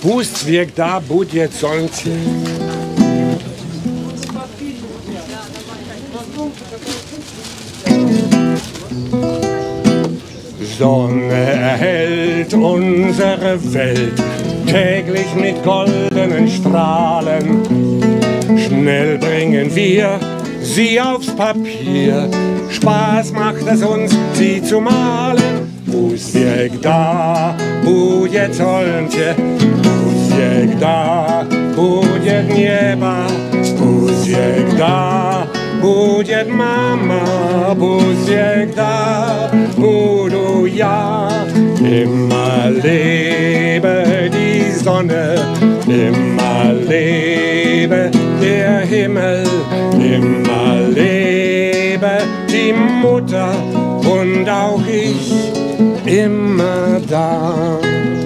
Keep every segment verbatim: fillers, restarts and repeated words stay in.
Pustwirk da, budjet sonce. Sonne erhellt unsere Welt täglich mit goldenen Strahlen. Schnell bringen wir sie aufs Papier, Spaß macht es uns, sie zu malen. Pustwirk da, budjet sonce, Pustwirk da, budjet nieba, Pustwirk da, budjet mama, Pustwirk da, budu ja. Immer lebe die Sonne, immer lebe der Himmel, immer lebe die Mutter und auch ich immer da.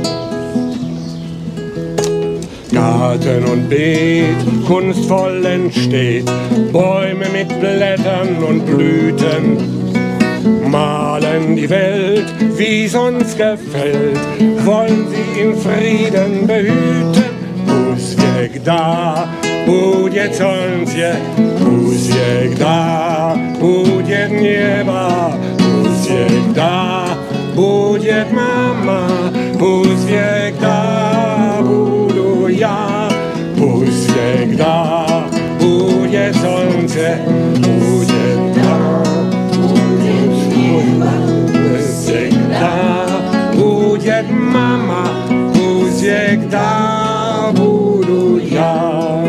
Garten und Beet kunstvoll entsteht, Bäume mit Blättern und Blüten malen die Welt, wie's uns gefällt, wollen sie in Frieden behüten. Pustwirk da, budjet sonce, Pustwirk da, budjet nieba, Pustwirk da, budjet mama, Pustwirk da, budu ja, Pustwirk da, budjet sonce, budjet da, Pustwirk da, budjet mama, Pustwirk da, budu ja.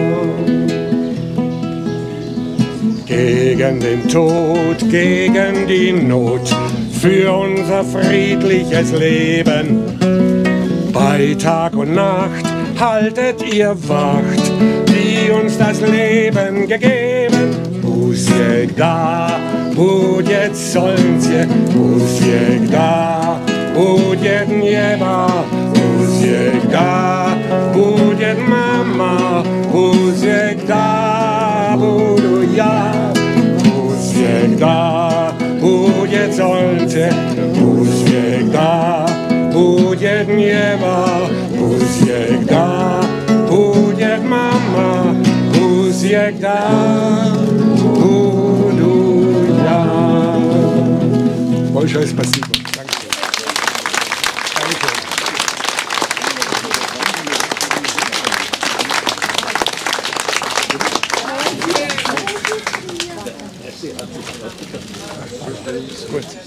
Gegen den Tod, gegen die Not, für unser friedliches Leben. Bei Tag und Nacht haltet ihr Wacht, die uns das Leben gegeben. Pustwirk da, budjet sonce, Pustwirk da, budjet nieba, Pustwirk da, budjet mama, Pustwirk da, budu ja. Pustwirk da, budjet sonce, Pustwirk da, budjet nieba, Pustwirk da, budjet mama, Pustwirk da, budu ja. Большое спасибо. Danke. Danke. Gut.